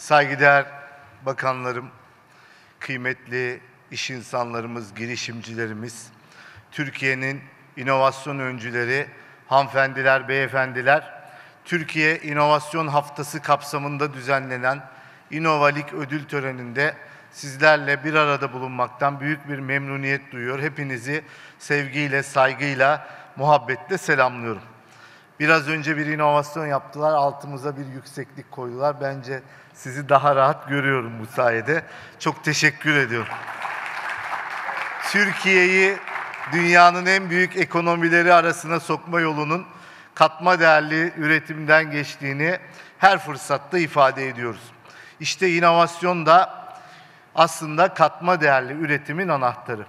Saygıdeğer bakanlarım, kıymetli iş insanlarımız, girişimcilerimiz, Türkiye'nin inovasyon öncüleri, hanımefendiler, beyefendiler, Türkiye İnovasyon Haftası kapsamında düzenlenen İnovalik ödül töreninde sizlerle bir arada bulunmaktan büyük bir memnuniyet duyuyor. Hepinizi sevgiyle, saygıyla, muhabbetle selamlıyorum. Biraz önce bir inovasyon yaptılar, altımıza bir yükseklik koydular. Bence sizi daha rahat görüyorum bu sayede. Çok teşekkür ediyorum. Türkiye'yi dünyanın en büyük ekonomileri arasına sokma yolunun katma değerli üretimden geçtiğini her fırsatta ifade ediyoruz. İşte inovasyon da aslında katma değerli üretimin anahtarı.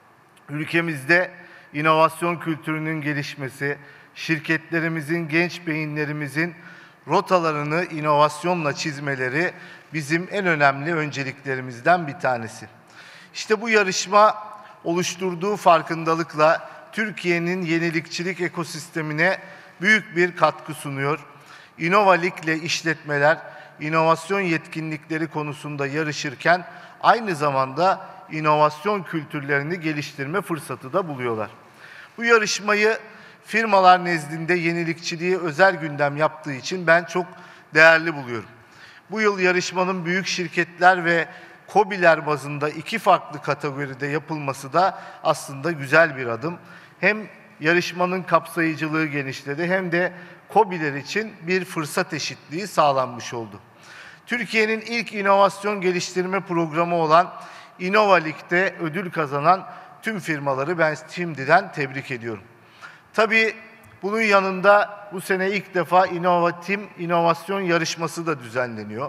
Ülkemizde inovasyon kültürünün gelişmesi, şirketlerimizin, genç beyinlerimizin rotalarını inovasyonla çizmeleri bizim en önemli önceliklerimizden bir tanesi. İşte bu yarışma oluşturduğu farkındalıkla Türkiye'nin yenilikçilik ekosistemine büyük bir katkı sunuyor. İnovalik'le işletmeler inovasyon yetkinlikleri konusunda yarışırken aynı zamanda inovasyon kültürlerini geliştirme fırsatı da buluyorlar. Bu yarışmayı firmalar nezdinde yenilikçiliği özel gündem yaptığı için ben çok değerli buluyorum. Bu yıl yarışmanın büyük şirketler ve KOBİ'ler bazında 2 farklı kategoride yapılması da aslında güzel bir adım. Hem yarışmanın kapsayıcılığı genişledi hem de KOBİ'ler için bir fırsat eşitliği sağlanmış oldu. Türkiye'nin ilk inovasyon geliştirme programı olan İnovalik'te ödül kazanan tüm firmaları ben şimdiden tebrik ediyorum. Tabii bunun yanında bu sene ilk defa inovasyon yarışması da düzenleniyor.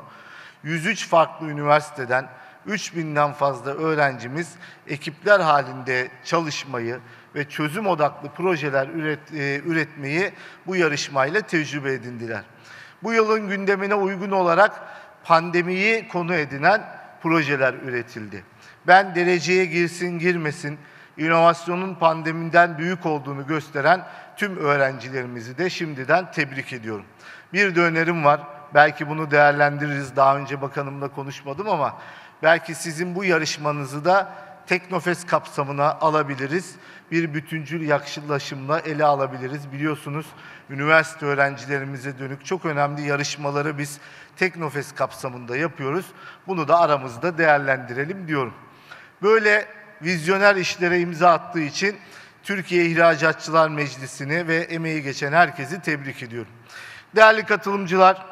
103 farklı üniversiteden 3000'den fazla öğrencimiz ekipler halinde çalışmayı ve çözüm odaklı projeler üretmeyi bu yarışmayla tecrübe edindiler. Bu yılın gündemine uygun olarak pandemiyi konu edinen projeler üretildi. Ben dereceye girsin girmesin, inovasyonun pandemiden büyük olduğunu gösteren tüm öğrencilerimizi de şimdiden tebrik ediyorum. Bir de önerim var, belki bunu değerlendiririz, daha önce bakanımla konuşmadım ama belki sizin bu yarışmanızı da Teknofest kapsamına alabiliriz. Bir bütüncül yaklaşımla ele alabiliriz. Biliyorsunuz üniversite öğrencilerimize dönük çok önemli yarışmaları biz Teknofest kapsamında yapıyoruz. Bunu da aramızda değerlendirelim diyorum. Böyle vizyoner işlere imza attığı için Türkiye İhracatçılar Meclisi'ni ve emeği geçen herkesi tebrik ediyorum. Değerli katılımcılar,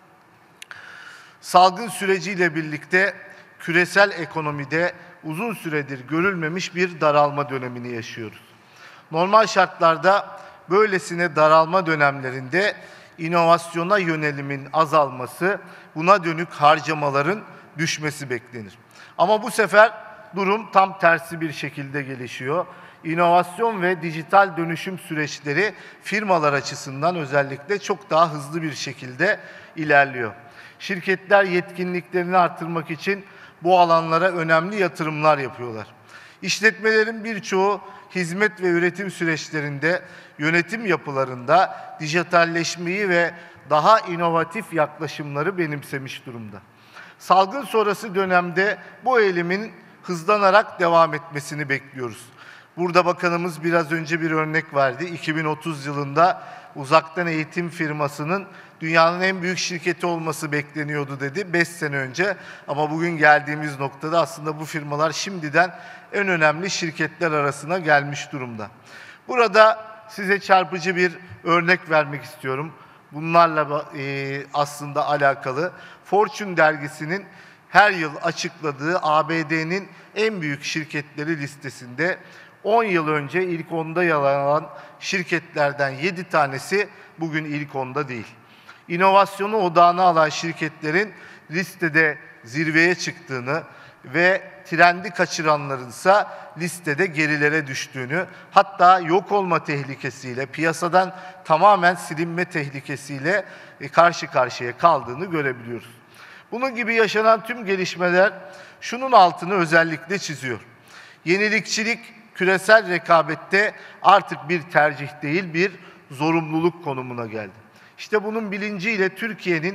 salgın süreciyle birlikte küresel ekonomide uzun süredir görülmemiş bir daralma dönemini yaşıyoruz. Normal şartlarda böylesine daralma dönemlerinde inovasyona yönelimin azalması, buna dönük harcamaların düşmesi beklenir. Ama bu sefer durum tam tersi bir şekilde gelişiyor. İnovasyon ve dijital dönüşüm süreçleri firmalar açısından özellikle çok daha hızlı bir şekilde ilerliyor. Şirketler yetkinliklerini artırmak için bu alanlara önemli yatırımlar yapıyorlar. İşletmelerin birçoğu hizmet ve üretim süreçlerinde, yönetim yapılarında dijitalleşmeyi ve daha inovatif yaklaşımları benimsemiş durumda. Salgın sonrası dönemde bu eğilimin hızlanarak devam etmesini bekliyoruz. Burada bakanımız biraz önce bir örnek verdi. 2030 yılında uzaktan eğitim firmasının dünyanın en büyük şirketi olması bekleniyordu dedi 5 sene önce. Ama bugün geldiğimiz noktada aslında bu firmalar şimdiden en önemli şirketler arasına gelmiş durumda. Burada size çarpıcı bir örnek vermek istiyorum. Bunlarla aslında alakalı. Fortune dergisinin her yıl açıkladığı ABD'nin en büyük şirketleri listesinde 10 yıl önce ilk 10'da yer alan şirketlerden 7 tanesi bugün ilk 10'da değil. İnovasyonu odağına alan şirketlerin listede zirveye çıktığını ve trendi kaçıranlarınsa listede gerilere düştüğünü, hatta yok olma tehlikesiyle, piyasadan tamamen silinme tehlikesiyle karşı karşıya kaldığını görebiliyoruz. Bunun gibi yaşanan tüm gelişmeler şunun altını özellikle çiziyor. Yenilikçilik küresel rekabette artık bir tercih değil, bir zorunluluk konumuna geldi. İşte bunun bilinciyle Türkiye'nin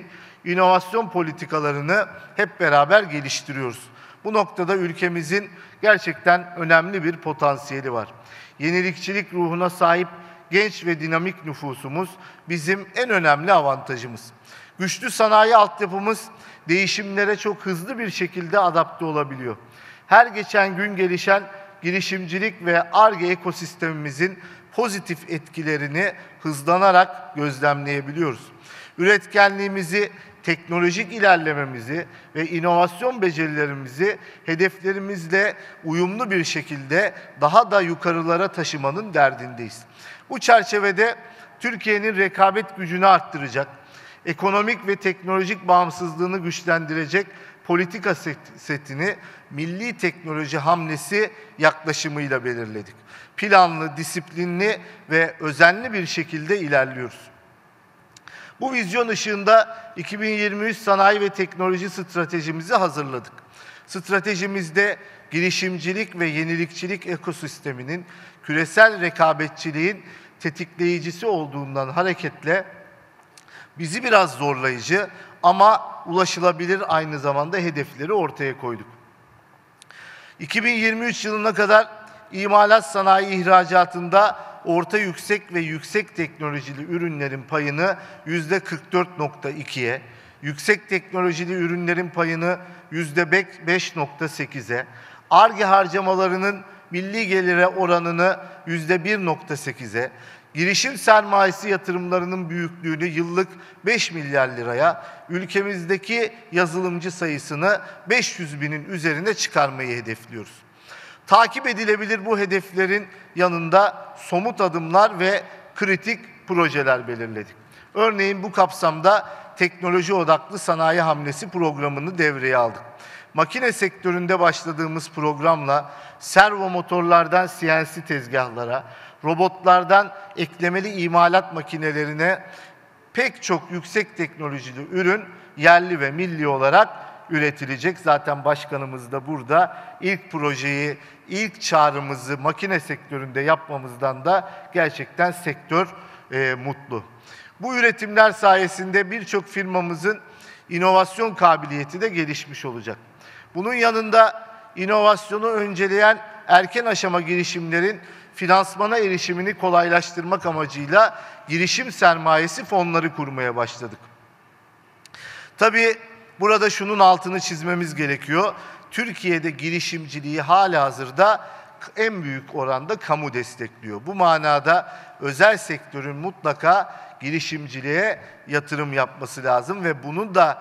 inovasyon politikalarını hep beraber geliştiriyoruz. Bu noktada ülkemizin gerçekten önemli bir potansiyeli var. Yenilikçilik ruhuna sahip genç ve dinamik nüfusumuz bizim en önemli avantajımız. Güçlü sanayi altyapımız değişimlere çok hızlı bir şekilde adapte olabiliyor. Her geçen gün gelişen girişimcilik ve Ar-Ge ekosistemimizin pozitif etkilerini hızlanarak gözlemleyebiliyoruz. Üretkenliğimizi, teknolojik ilerlememizi ve inovasyon becerilerimizi hedeflerimizle uyumlu bir şekilde daha da yukarılara taşımanın derdindeyiz. Bu çerçevede Türkiye'nin rekabet gücünü arttıracak, ekonomik ve teknolojik bağımsızlığını güçlendirecek politika setini milli teknoloji hamlesi yaklaşımıyla belirledik. Planlı, disiplinli ve özenli bir şekilde ilerliyoruz. Bu vizyon ışığında 2023 sanayi ve teknoloji stratejimizi hazırladık. Stratejimizde girişimcilik ve yenilikçilik ekosisteminin küresel rekabetçiliğin tetikleyicisi olduğundan hareketle bizi biraz zorlayıcı ama ulaşılabilir aynı zamanda hedefleri ortaya koyduk. 2023 yılına kadar imalat sanayi ihracatında orta yüksek ve yüksek teknolojili ürünlerin payını %44,2'ye, yüksek teknolojili ürünlerin payını %5,8'e, Ar-Ge harcamalarının milli gelire oranını %1,8'e, girişim sermayesi yatırımlarının büyüklüğünü yıllık 5 milyar liraya, ülkemizdeki yazılımcı sayısını 500 binin üzerine çıkarmayı hedefliyoruz. Takip edilebilir bu hedeflerin yanında somut adımlar ve kritik projeler belirledik. Örneğin bu kapsamda teknoloji odaklı sanayi hamlesi programını devreye aldık. Makine sektöründe başladığımız programla servo motorlardan CNC tezgahlara, robotlardan eklemeli imalat makinelerine pek çok yüksek teknolojili ürün yerli ve milli olarak üretilecek. Zaten başkanımız da burada. İlk projeyi, ilk çağrımızı makine sektöründe yapmamızdan da gerçekten sektör mutlu. Bu üretimler sayesinde birçok firmamızın inovasyon kabiliyeti de gelişmiş olacak. Bunun yanında inovasyonu önceleyen erken aşama girişimlerin finansmana erişimini kolaylaştırmak amacıyla girişim sermayesi fonları kurmaya başladık. Tabii burada şunun altını çizmemiz gerekiyor. Türkiye'de girişimciliği halihazırda en büyük oranda kamu destekliyor. Bu manada özel sektörün mutlaka girişimciliğe yatırım yapması lazım ve bunu da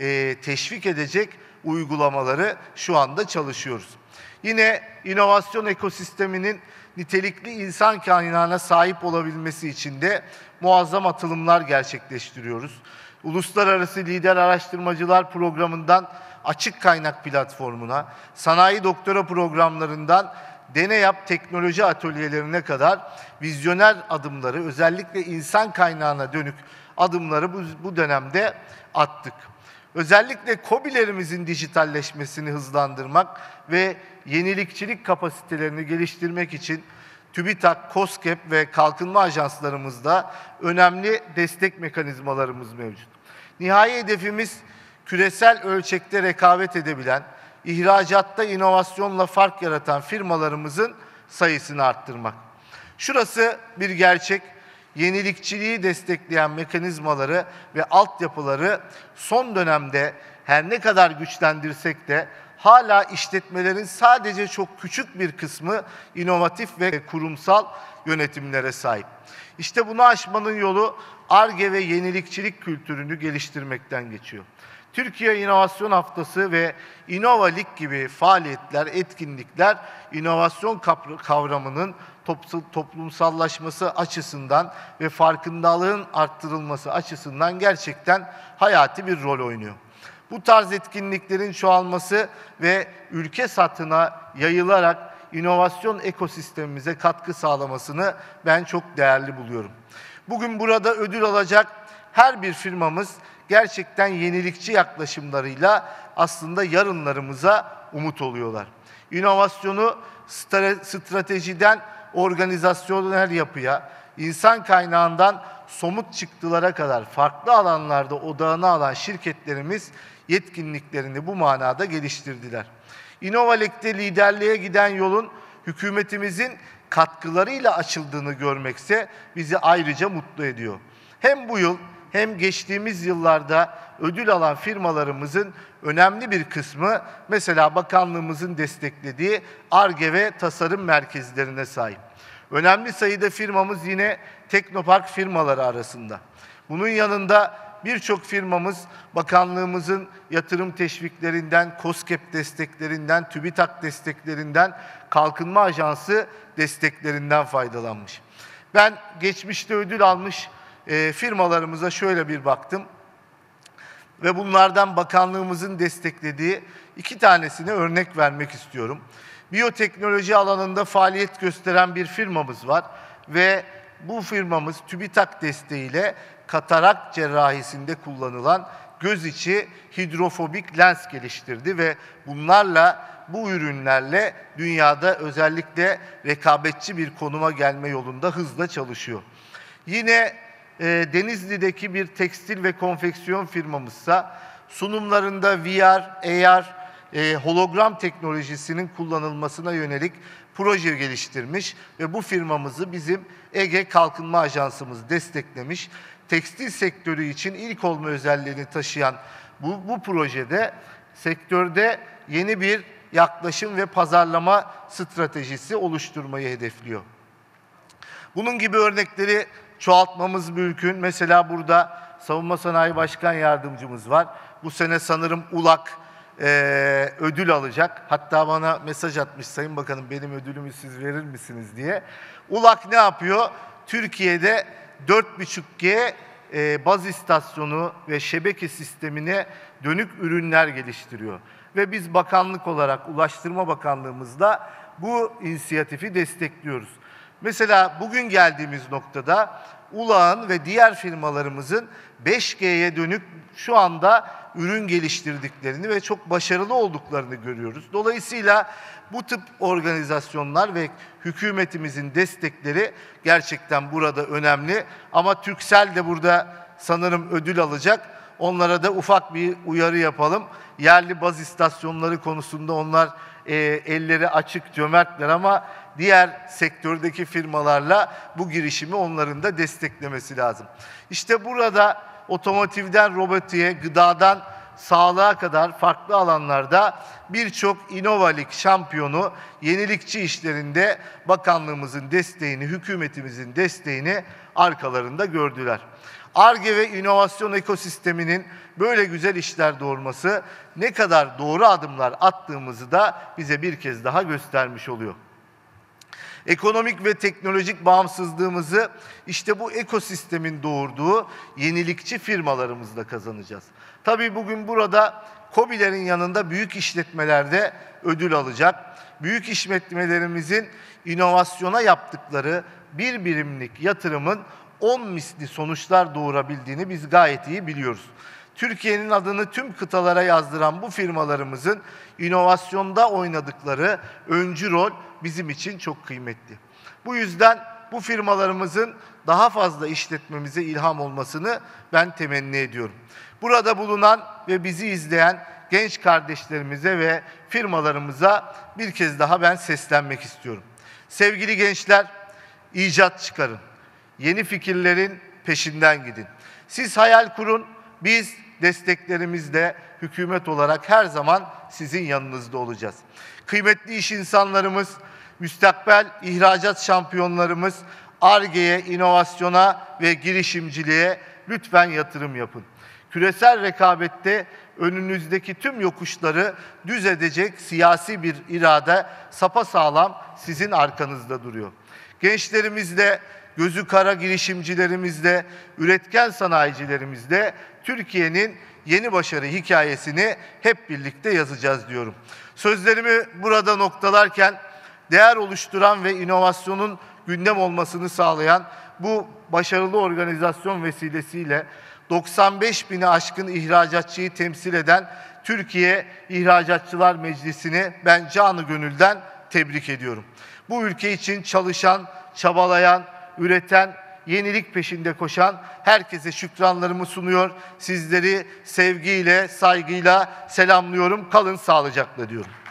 teşvik edecek uygulamaları şu anda çalışıyoruz. Yine inovasyon ekosisteminin nitelikli insan kaynağına sahip olabilmesi için de muazzam atılımlar gerçekleştiriyoruz. Uluslararası Lider Araştırmacılar Programı'ndan Açık Kaynak Platformu'na, sanayi doktora programlarından Deneyap teknoloji atölyelerine kadar vizyoner adımları, özellikle insan kaynağına dönük adımları bu dönemde attık. Özellikle KOBİ'lerimizin dijitalleşmesini hızlandırmak ve yenilikçilik kapasitelerini geliştirmek için TÜBİTAK, KOSGEB ve kalkınma ajanslarımızda önemli destek mekanizmalarımız mevcut. Nihai hedefimiz küresel ölçekte rekabet edebilen, ihracatta inovasyonla fark yaratan firmalarımızın sayısını arttırmak. Şurası bir gerçek. Yenilikçiliği destekleyen mekanizmaları ve altyapıları son dönemde her ne kadar güçlendirsek de hala işletmelerin sadece çok küçük bir kısmı inovatif ve kurumsal yönetimlere sahip. İşte bunu aşmanın yolu Ar-Ge ve yenilikçilik kültürünü geliştirmekten geçiyor. Türkiye İnovasyon Haftası ve İnovalik gibi faaliyetler, etkinlikler inovasyon kavramının toplumsallaşması açısından ve farkındalığın arttırılması açısından gerçekten hayati bir rol oynuyor. Bu tarz etkinliklerin çoğalması ve ülke satına yayılarak inovasyon ekosistemimize katkı sağlamasını ben çok değerli buluyorum. Bugün burada ödül alacak her bir firmamız gerçekten yenilikçi yaklaşımlarıyla aslında yarınlarımıza umut oluyorlar. İnovasyonu stratejiden organizasyonel yapıya, insan kaynağından somut çıktılara kadar farklı alanlarda odağına alan şirketlerimiz yetkinliklerini bu manada geliştirdiler. İnnovalek'te liderliğe giden yolun hükümetimizin katkılarıyla açıldığını görmekse bizi ayrıca mutlu ediyor. Hem bu yıl hem geçtiğimiz yıllarda ödül alan firmalarımızın önemli bir kısmı mesela bakanlığımızın desteklediği Ar-Ge ve tasarım merkezlerine sahip. Önemli sayıda firmamız yine Teknopark firmaları arasında. Bunun yanında birçok firmamız bakanlığımızın yatırım teşviklerinden, KOSGEB desteklerinden, TÜBİTAK desteklerinden, Kalkınma Ajansı desteklerinden faydalanmış. Ben geçmişte ödül almış firmalarımıza şöyle bir baktım ve bunlardan bakanlığımızın desteklediği 2 tanesine örnek vermek istiyorum. Biyoteknoloji alanında faaliyet gösteren bir firmamız var ve bu firmamız TÜBİTAK desteğiyle katarak cerrahisinde kullanılan göz içi hidrofobik lens geliştirdi ve bu ürünlerle dünyada özellikle rekabetçi bir konuma gelme yolunda hızla çalışıyor. Yine Denizli'deki bir tekstil ve konfeksiyon firmamızsa sunumlarında VR, AR, hologram teknolojisinin kullanılmasına yönelik proje geliştirmiş ve bu firmamızı bizim Ege Kalkınma Ajansımız desteklemiş. Tekstil sektörü için ilk olma özelliğini taşıyan bu projede sektörde yeni bir yaklaşım ve pazarlama stratejisi oluşturmayı hedefliyor. Bunun gibi örnekleri çoğaltmamız mümkün. Mesela burada Savunma Sanayi Başkan Yardımcımız var. Bu sene sanırım ULAK ödül alacak. Hatta bana mesaj atmış, Sayın Bakanım benim ödülümü siz verir misiniz diye. ULAK ne yapıyor? Türkiye'de 4.5G baz istasyonu ve şebeke sistemine dönük ürünler geliştiriyor. Ve biz bakanlık olarak Ulaştırma Bakanlığımızda bu inisiyatifi destekliyoruz. Mesela bugün geldiğimiz noktada ULAK'ın ve diğer firmalarımızın 5G'ye dönük şu anda ürün geliştirdiklerini ve çok başarılı olduklarını görüyoruz. Dolayısıyla bu tip organizasyonlar ve hükümetimizin destekleri gerçekten burada önemli. Ama Turkcell de burada sanırım ödül alacak. Onlara da ufak bir uyarı yapalım. Yerli baz istasyonları konusunda onlar elleri açık, cömertler ama diğer sektördeki firmalarla bu girişimi onların da desteklemesi lazım. İşte burada otomotivden robotiğe, gıdadan sağlığa kadar farklı alanlarda birçok inovalik şampiyonu yenilikçi işlerinde bakanlığımızın desteğini, hükümetimizin desteğini arkalarında gördüler. Ar-Ge ve inovasyon ekosisteminin böyle güzel işler doğurması ne kadar doğru adımlar attığımızı da bize bir kez daha göstermiş oluyor. Ekonomik ve teknolojik bağımsızlığımızı işte bu ekosistemin doğurduğu yenilikçi firmalarımızla kazanacağız. Tabii bugün burada KOBİ'lerin yanında büyük işletmelerde ödül alacak. Büyük işletmelerimizin inovasyona yaptıkları bir birimlik yatırımın 10 misli sonuçlar doğurabildiğini biz gayet iyi biliyoruz. Türkiye'nin adını tüm kıtalara yazdıran bu firmalarımızın inovasyonda oynadıkları öncü rol bizim için çok kıymetli. Bu yüzden bu firmalarımızın daha fazla işletmemize ilham olmasını ben temenni ediyorum. Burada bulunan ve bizi izleyen genç kardeşlerimize ve firmalarımıza bir kez daha ben seslenmek istiyorum. Sevgili gençler, icat çıkarın. Yeni fikirlerin peşinden gidin. Siz hayal kurun, biz desteklerimizle hükümet olarak her zaman sizin yanınızda olacağız. Kıymetli iş insanlarımız, müstakbel ihracat şampiyonlarımız, Ar-Ge'ye, inovasyona ve girişimciliğe lütfen yatırım yapın. Küresel rekabette önünüzdeki tüm yokuşları düz edecek siyasi bir irade sapasağlam sizin arkanızda duruyor. Gençlerimizle, gözü kara girişimcilerimizle, üretken sanayicilerimizle Türkiye'nin yeni başarı hikayesini hep birlikte yazacağız diyorum. Sözlerimi burada noktalarken değer oluşturan ve inovasyonun gündem olmasını sağlayan bu başarılı organizasyon vesilesiyle 95 bini aşkın ihracatçıyı temsil eden Türkiye İhracatçılar Meclisi'ni ben canı gönülden tebrik ediyorum. Bu ülke için çalışan, çabalayan, üreten yenilik peşinde koşan herkese şükranlarımı sunuyor. Sizleri sevgiyle, saygıyla selamlıyorum. Kalın sağlıcakla diyorum.